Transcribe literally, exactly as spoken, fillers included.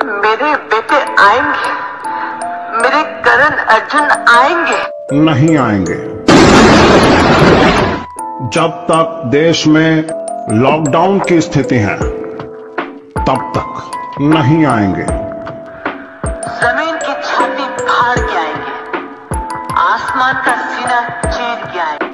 मेरे बेटे आएंगे, मेरे करण अर्जुन आएंगे। नहीं आएंगे। जब तक देश में लॉकडाउन की स्थिति है तब तक नहीं आएंगे। जमीन की छाती फाड़ के आएंगे, आसमान का सीना चीर के आएंगे।